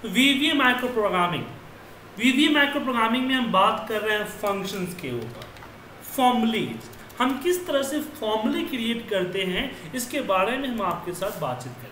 वीवी micro programming. VV micro programming में हम बात कर रहे हैं फंक्शंस के ऊपर, फॉर्मूलेज। हम किस तरह से फॉर्मूले क्रिएट करते हैं इसके बारे में हम आपके साथ बातचीत करेंगे।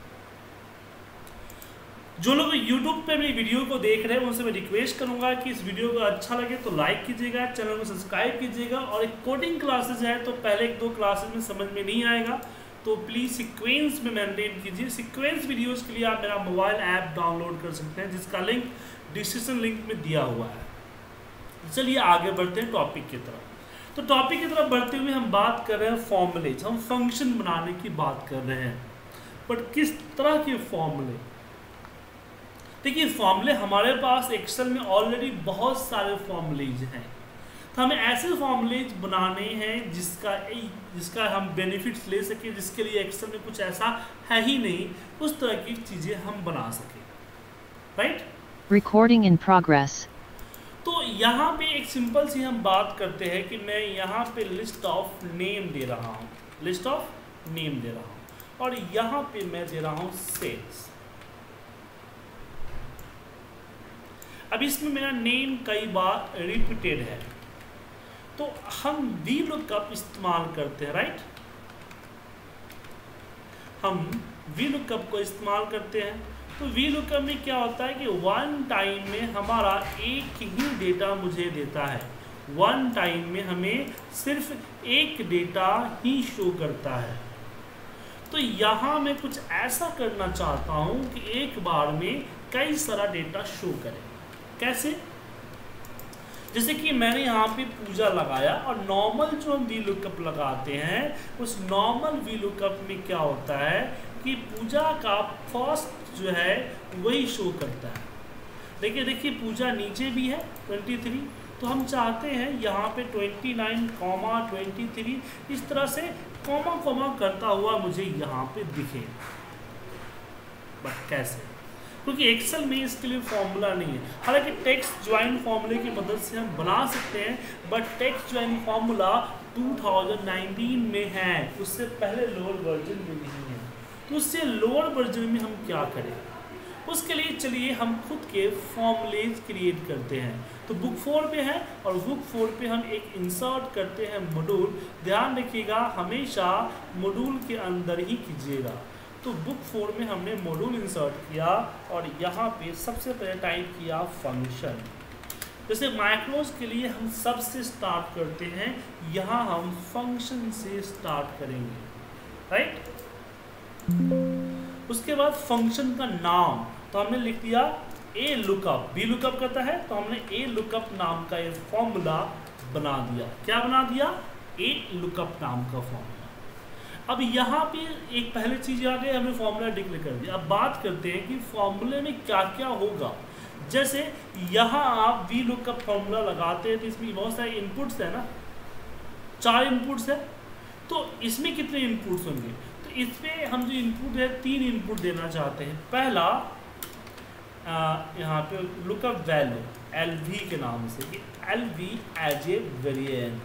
जो लोग YouTube पे मेरी वीडियो को देख रहे हैं उनसे मैं रिक्वेस्ट करूंगा कि इस वीडियो को अच्छा लगे तो लाइक कीजिएगा, चैनल को सब्सक्राइब कीजिएगा। और एक कोडिंग क्लासेज है तो पहले 1-2 क्लासेज में समझ में नहीं आएगा तो प्लीज़ सीक्वेंस में मेंटेन कीजिए। सीक्वेंस वीडियोस के लिए आप मेरा मोबाइल ऐप डाउनलोड कर सकते हैं जिसका लिंक डिस्क्रिप्शन लिंक में दिया हुआ है। चलिए आगे बढ़ते हैं टॉपिक की तरफ। तो टॉपिक की तरफ बढ़ते हुए हम बात कर रहे हैं फॉर्मूलेज। हम फंक्शन बनाने की बात कर रहे हैं, बट किस तरह के फॉर्मूले। देखिए फॉर्मूले हमारे पास एक्सेल में ऑलरेडी बहुत सारे फॉर्मूलेज हैं, तो हमें ऐसे फॉर्मूलेज बनाने हैं जिसका हम बेनिफिट्स ले सके, जिसके लिए एक्सेल में कुछ ऐसा है ही नहीं, उस तरह की चीज़ें हम बना सकें। राइट? Recording in progress. तो यहाँ पे एक सिंपल सी हम बात करते हैं कि मैं यहाँ पे लिस्ट ऑफ नेम दे रहा हूँ, लिस्ट ऑफ नेम दे रहा हूँ, और यहाँ पे मैं दे रहा हूँ सेल्स। अब इसमें मेरा नेम कई बार रिपीटेड है तो हम VLOOKUP इस्तेमाल करते हैं। राइट? हम VLOOKUP को इस्तेमाल करते हैं। तो VLOOKUP में क्या होता है कि वन टाइम में हमारा एक ही डेटा मुझे देता है, वन टाइम में हमें सिर्फ एक डेटा ही शो करता है। तो यहाँ मैं कुछ ऐसा करना चाहता हूँ कि एक बार में कई सारा डेटा शो करे। कैसे? जैसे कि मैंने यहाँ पे पूजा लगाया और नॉर्मल जो हम VLOOKUP लगाते हैं उस नॉर्मल VLOOKUP में क्या होता है कि पूजा का फर्स्ट जो है वही शो करता है। देखिए पूजा नीचे भी है 23, तो हम चाहते हैं यहाँ पे 29, 23 इस तरह से कॉमा करता हुआ मुझे यहाँ पे दिखे। बट कैसे? क्योंकि एक्सेल में इसके लिए फॉर्मूला नहीं है। हालांकि टेक्स्ट ज्वाइन फॉर्मूले की मदद से हम बना सकते हैं, बट टेक्स्ट ज्वाइन फॉर्मूला 2019 में है, उससे पहले लोअर वर्जन में नहीं है। तो उससे लोअर वर्जन में हम क्या करें? उसके लिए चलिए हम खुद के फॉर्मूलेज क्रिएट करते हैं। तो बुक 4 पे है और बुक 4 पे हम एक इंसर्ट करते हैं मॉड्यूल। ध्यान रखिएगा हमेशा मॉड्यूल के अंदर ही कीजिएगा। तो बुक 4 में हमने मॉड्यूल इंसर्ट किया और यहाँ पे सबसे पहले टाइप किया फंक्शन। जैसे माइक्रोज के लिए हम सबसे स्टार्ट करते हैं, यहाँ हम फंक्शन से स्टार्ट करेंगे। राइट? उसके बाद फंक्शन का नाम तो हमने लिख दिया ALOOKUP। VLOOKUP करता है तो हमने ALOOKUP नाम का एक फॉर्मूला बना दिया। क्या बना दिया? ALOOKUP नाम का फॉर्मूला। अब यहाँ पे एक पहले चीज़ आ गई, हमने फॉर्मूला डिक्लेयर कर दिया। अब बात करते हैं कि फॉर्मूले में क्या क्या होगा। जैसे यहाँ आप VLOOKUP फॉर्मूला लगाते हैं तो इसमें बहुत सारे इनपुट्स है ना, 4 इनपुट्स है। तो इसमें कितने इनपुट्स होंगे? तो इसमें हम जो इनपुट है 3 इनपुट देना चाहते हैं। पहला यहाँ पे लुकअप वैल्यू LV के नाम से, कि LV as a variant.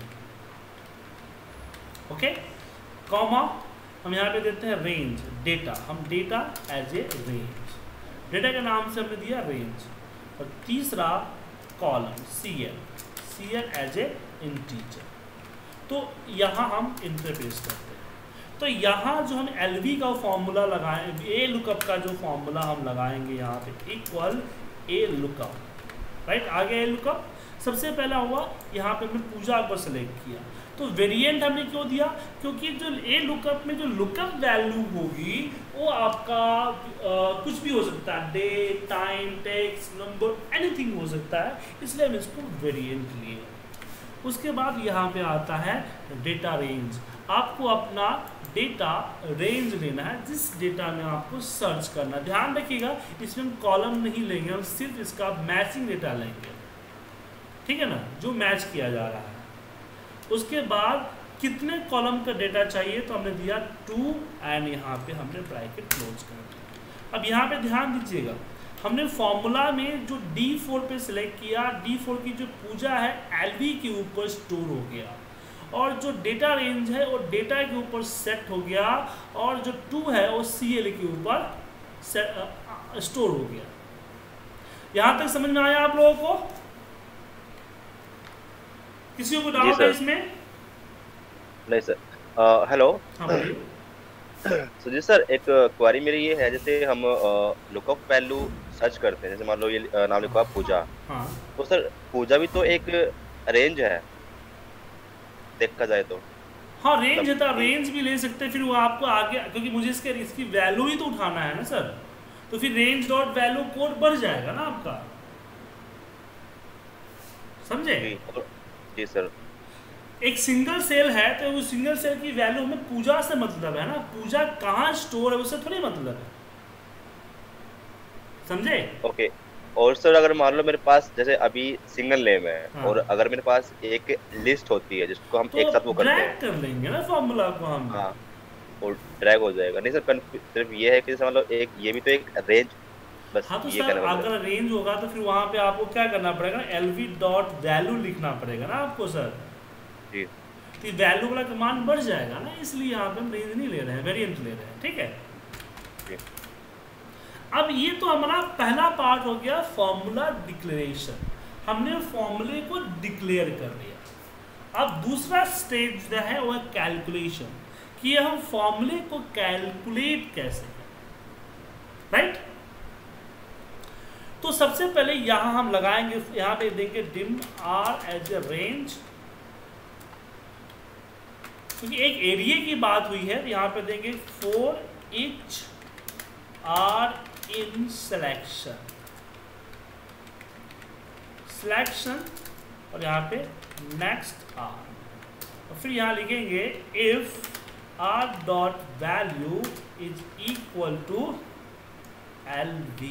Okay, comma हम यहाँ पे देते हैं रेंज डेटा, हम data as a range, data के नाम से हमने दिया रेंज। और तीसरा column CL as a integer. तो यहाँ हम इंटरप्रेस करते हैं। तो यहाँ जो हम LV का फॉर्मूला लगाएं, ALOOKUP का जो फॉर्मूला हम लगाएंगे यहाँ पे इक्वल ALOOKUP। राइट? आगे ALOOKUP सबसे पहला हुआ, यहाँ पे हमने पूजा को सेलेक्ट किया। तो वेरिएंट हमने क्यों दिया? क्योंकि जो ALOOKUP में जो लुकअप वैल्यू होगी वो आपका कुछ भी हो सकता है, day, time, text, number, anything हो सकता है, इसलिए हम इसको वेरिएंट लिए। उसके बाद यहाँ पे आता है डेटा रेंज। आपको अपना डेटा रेंज लेना है, जिस डेटा में आपको सर्च करना। ध्यान रखिएगा इसमें हम कॉलम नहीं लेंगे, हम सिर्फ इसका मैचिंग डेटा लेंगे। ठीक है ना, जो मैच किया जा रहा है। उसके बाद कितने कॉलम का डेटा चाहिए तो हमने दिया 2 एंड यहाँ पे हमने ब्रैकेट क्लोज कर दिया। अब यहाँ पे ध्यान दीजिएगा, हमने फॉर्मूला में जो D4 पे सिलेक्ट किया, D4 की जो पूजा है LV के ऊपर स्टोर हो गया, और जो डेटा रेंज है वो डेटा के ऊपर सेट हो गया, और जो 2 है वो CL के ऊपर स्टोर हो गया। यहां तक समझ में आया आप लोगों को? किसी को डाउट है इसमें? नहीं सर। हेलो। हाँ बोलिए। तो जी सर, एक क्वेरी मेरी ये है, जैसे हम लुकअप वैल्यू सर्च करते हैं, जैसे मान लो ये नाम लिखा पूजा। हाँ तो सर पूजा भी तो एक रेंज है देखा जाए तो। हाँ रेंज है, तो रेंज भी ले सकते हैं, फिर वो आपको आगे, क्योंकि मुझे इसकी वैल्यू ही तो उठाना है ना सर, तो फिर रेंज डॉट वैल्यू कोड बढ़ जाएगा ना आपका, समझे? जी सर। एक सिंगल सेल है तो उस सिंगल सेल की वैल्यू हमें पूजा से मतलब है ना, पूजा कहाँ स्टोर है उससे थोड़ी मतलब है, समझे? ओके। और सर अगर मान लो मेरे पास जैसे अभी सिंगल नेम है, हाँ। और अगर मेरे पास एक लिस्ट होती है जिसको हम तो एक साथ वो करते हैं, कर लेंगे ना फॉर्मूला को हम। हाँ, और ड्रैग हो जाएगा। नहीं सर, सिर्फ ये है कि जैसे मतलब एक ये भी तो एक रेंज, बस हाँ तो ये सर कहना मतलब। अगर रेंज होगा तो फिर वहाँ पे आपको क्या करना पड़ेगा, LV डॉट वैल्यू लिखना पड़ेगा ना आपको सर, जी। तो वैल्यू वाला कमांड बढ़ जाएगा ना, इसलिए यहाँ पे हम रेंज नहीं ले रहे हैं, वेरिएंट ले रहे हैं, ठीक है? जी। अब ये तो हमारा पहला पार्ट हो गया फॉर्मूला डिक्लेरेशन, हमने फॉर्मूले को डिक्लेयर कर दिया। अब दूसरा स्टेज जो है वो है कैलकुलेशन, कि हम फॉर्मूले को कैलकुलेट कैसे करें, राइट? तो सबसे पहले यहां हम लगाएंगे, यहां पे देंगे dim r as a range, क्योंकि एक एरिया की बात हुई है, तो यहां पे देंगे for each r in selection, और यहाँ पे next r, और फिर यहाँ लिखेंगे if r dot value is equal to LV,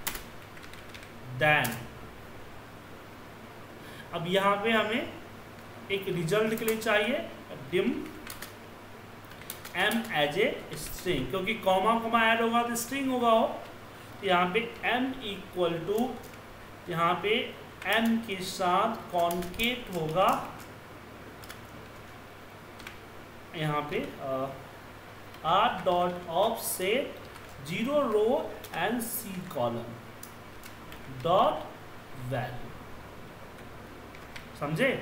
then अब यहाँ पे हमें एक रिजल्ट के लिए चाहिए dim m as a string, क्योंकि कॉमा कॉमा ऐड होगा तो स्ट्रिंग होगा वो, तो यहाँ पे m इक्वल टू, यहाँ पे m के साथ कॉन्केट होगा, यहाँ पे r dot offset 0 row and c column dot value, समझे?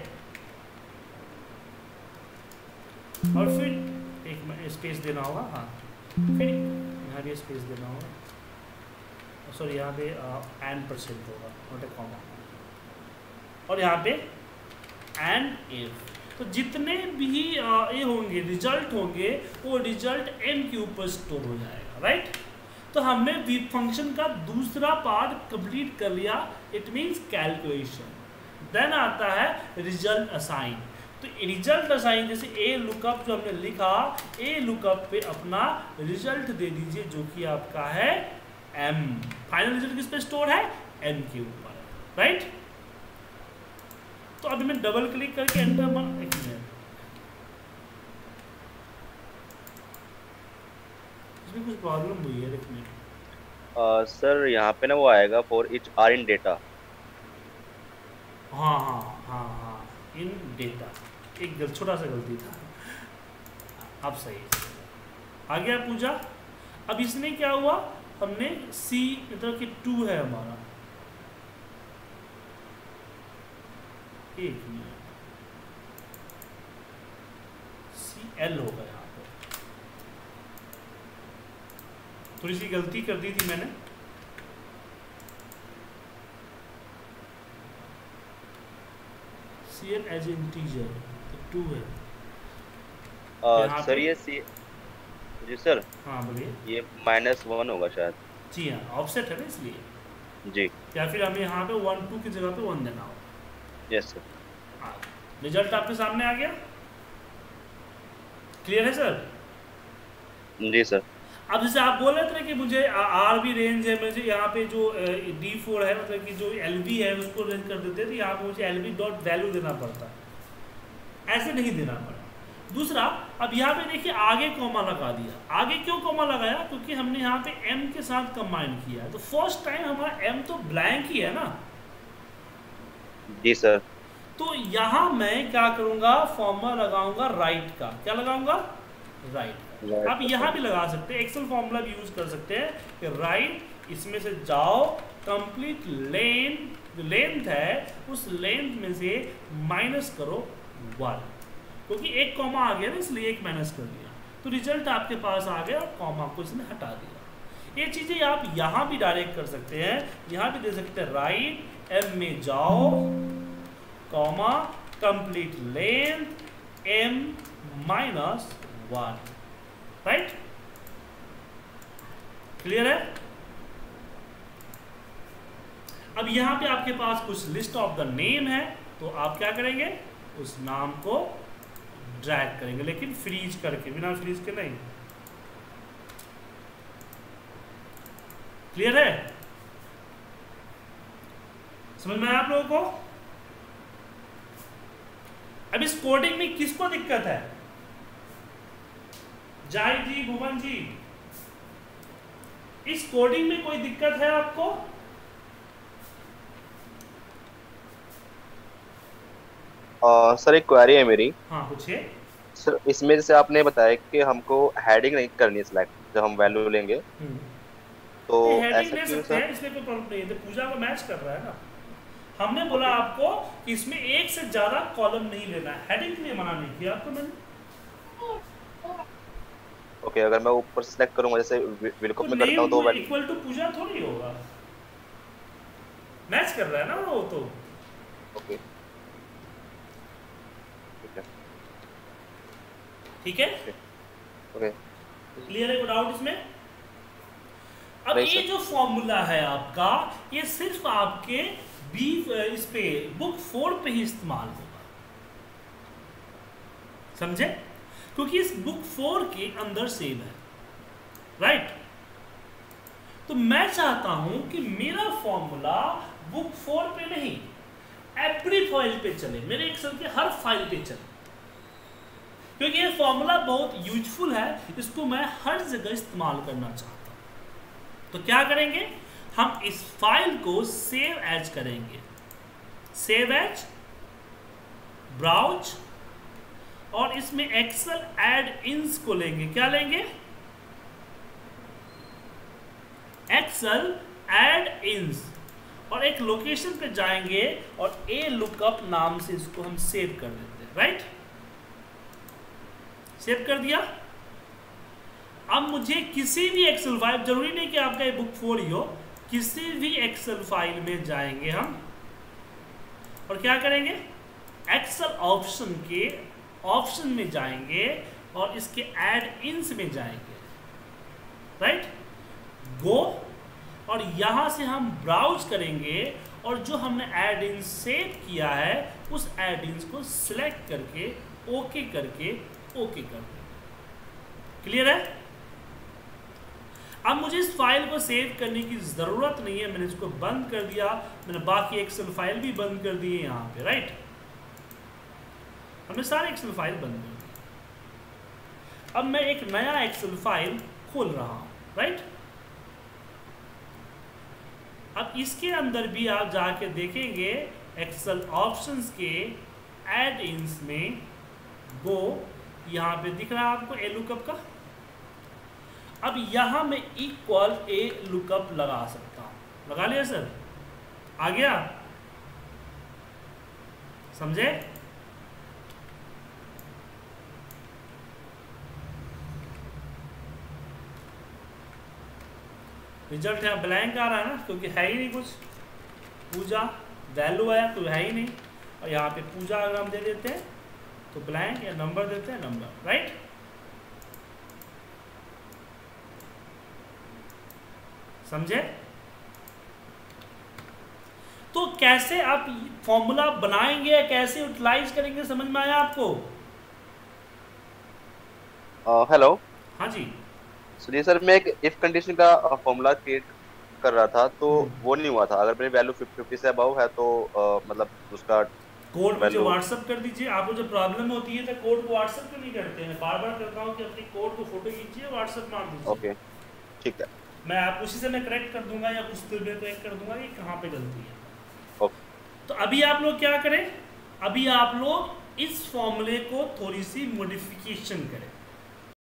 और फिर एक स्पेस देना होगा, हाँ, फिर यहाँ भी स्पेस देना होगा, सॉरी यहाँ पे %% होगा, नॉट ए कॉमा, और यहाँ पे एंड इफ, तो जितने भी ये होंगे रिजल्ट होंगे वो रिजल्ट m के ऊपर स्टोर हो जाएगा, राइट? तो हमने वीक फंक्शन का दूसरा पार्ट कंप्लीट कर लिया, इट मींस कैलकुलेशन। देन आता है रिजल्ट असाइन, तो रिजल्ट असाइन जैसे ए लुकअप जो हमने लिखा, ए लुकअप पे अपना रिजल्ट दे दीजिए जो कि आपका है m, फाइनल रिजल्ट किस पे स्टोर है, m के ऊपर, राइट? तो अभी मैं डबल क्लिक करके एंटर एक मिनट, इसमें कुछ प्रॉब्लम हुई है, एक मिनट। सर यहाँ पे ना वो आएगा for each R in data. हाँ हाँ हाँ हाँ, इन डेटा, एक छोटा सा गलती था, अब सही आ गया पूजा। अब इसमें क्या हुआ, हमने C मतलब कि 2 है हमारा, एक मिनट, CL होगा यहाँ पे, थोड़ी सी गलती कर दी थी मैंने, CL एज इंटीजर तो 2 है। सर ये सी, जी सर, हाँ बोलिए। ये -1 होगा शायद। जी हाँ, ऑफसेट है ना इसलिए जी। या फिर हमें यहाँ पे 1 2 की जगह पे 1 देना होगा। Yes sir. हाँ, रिजल्ट आपके सामने आ गया, क्लियर है सर? जी सर। अब जैसे आप बोल रहे थे कि मुझे आर भी रेंज है, मुझे यहाँ पे जो D4 है मतलब कि जो LV है उसको रेंज कर देते तो यहाँ पे मुझे LV डॉट वैल्यू देना पड़ता, ऐसे नहीं देना पड़ा। दूसरा, अब यहाँ पे देखिए आगे कॉमा लगा दिया, आगे क्यों कॉमा लगाया, क्योंकि हमने यहाँ पे M के साथ कंबाइन किया है, तो फर्स्ट टाइम हमारा M तो ब्लैंक ही है ना। जी सर। तो यहाँ मैं क्या करूँगा, फॉर्मूला लगाऊंगा राइट का, क्या लगाऊंगा, राइट। आप यहाँ भी लगा सकते हैं, एक्सेल फॉर्मूला भी यूज कर सकते हैं कि राइट, इसमें से जाओ कंप्लीट लेंथ है उस लेंथ में से माइनस करो 1, क्योंकि एक कॉमा आ गया ना इसलिए एक माइनस कर दिया, तो रिजल्ट आपके पास आ गया और कॉमा को इसने हटा दिया। ये चीज़ें आप यहाँ भी डायरेक्ट कर सकते हैं, यहाँ भी दे सकते हैं राइट m में जाओ comma complete length m minus 1, right. Clear है? अब यहाँ पे आपके पास कुछ लिस्ट ऑफ द नेम है, तो आप क्या करेंगे, उस नाम को ड्रैग करेंगे, लेकिन फ्रीज करके, बिना फ्रीज के नहीं। क्लियर है? समझ में आया आप लोगों को? अब इस कोडिंग में किसको दिक्कत है? जाहिद जी, भुवन जी, इस कोडिंग में कोई दिक्कत है आपको? सर एक क्वेरी है मेरी। हाँ पूछिए सर, इसमें जैसे आपने बताया कि हमको हेडिंग नहीं करनी है सिलेक्ट जब हम वैल्यू लेंगे, तो हेडिंग ऐसा ले क्यों सकते हैं, सर? इसमें कोई प्रॉब्लम नहीं है, तो पूजा को मैच कर रहा है ना। हमने बोला आपको कि इसमें एक से ज्यादा कॉलम नहीं लेना है, हेडिंग के लिए मना नहीं किया आपको मैंने। ओके, अगर मैं ऊपर से सिलेक्ट करूंगा जैसे विलकप में करता हूं तो वैल्यू इक्वल टू पूजा थोड़ी होगा, मैच कर रहा है ना वो तो। ओके ठीक है, ओके, क्लियर है? कोई डाउट इसमें? अब ये जो फॉर्मूला है आपका, ये सिर्फ आपके इस पे बुक 4 पे ही इस्तेमाल होगा, समझे? क्योंकि इस बुक 4 के अंदर सेव है, राइट। तो मैं चाहता हूं कि मेरा फॉर्मूला बुक 4 पे नहीं, एवरी फाइल पे चले, मेरे एक्सेल के हर फाइल पे चले, क्योंकि ये फॉर्मूला बहुत यूजफुल है, इसको मैं हर जगह इस्तेमाल करना चाहता हूं। तो क्या करेंगे, हम इस फाइल को सेव एज करेंगे, सेव एज, ब्राउज, और इसमें एक्सेल एड इन्स को लेंगे। क्या लेंगे? एक्सेल एड इन्स, और एक लोकेशन पे जाएंगे और ए लुकअप नाम से इसको हम सेव कर देते हैं, राइट। सेव कर दिया। अब मुझे किसी भी एक्सेल फाइल, जरूरी नहीं कि आपका ये बुक 4 ही हो, किसी भी एक्सेल फाइल में जाएंगे हम और क्या करेंगे, एक्सेल ऑप्शन के ऑप्शन में जाएंगे और इसके ऐड इन्स में जाएंगे, राइट, गो, और यहां से हम ब्राउज करेंगे और जो हमने ऐड इन सेव किया है उस ऐड इन्स को सिलेक्ट करके ओके करके ओके कर दें। क्लियर है? अब मुझे इस फाइल को सेव करने की ज़रूरत नहीं है, मैंने इसको बंद कर दिया, मैंने बाकी एक्सेल फाइल भी बंद कर दिए यहाँ पे, राइट। हमने सारे एक्सेल फाइल बंद कर दिए। अब मैं एक नया एक्सेल फाइल खोल रहा हूँ, राइट। अब इसके अंदर भी आप जाके देखेंगे एक्सेल ऑप्शंस के ऐड इन्स में गो, यहाँ पे दिख रहा है आपको ए लुकअप का। अब यहां मैं इक्वल ए लुकअप लगा सकता हूं, लगा लिया सर? आ गया? समझे? रिजल्ट है ब्लैंक आ रहा है ना, क्योंकि है ही नहीं कुछ, पूजा वैल्यू आया तो है ही नहीं, और यहाँ पे पूजा अगर हम दे देते हैं तो ब्लैंक, या नंबर देते हैं नंबर, राइट। समझे? तो कैसे आप फॉर्मूला बनाएंगे या कैसे यूटिलाइज करेंगे, समझ में आया आपको? हेलो। हाँ जी। सुनिए सर, मैं एक इफ कंडीशन का फॉर्मूला क्रिएट कर रहा था तो वो नहीं हुआ था। अगर मेरी वैल्यू 50 से अबव है तो मतलब उसका कोड मुझे व्हाट्सएप कर दीजिए। आपको जब प्रॉब्लम होती है तो कोड को व्हाट्सएप क्यों नहीं करते हैं? बार बार करता हूँ कि अपनी कोड को फोटो खींचिए, व्हाट्सएप मार दीजिए। ओके ठीक है, मैं आप उसी से मैं करेक्ट कर दूंगा या कुछ देर में करेक्ट कर दूंगा कि कहाँ पे गलती है। ओके। तो अभी आप लोग क्या करें, अभी आप लोग इस फॉर्मूले को थोड़ी सी मॉडिफिकेशन करें।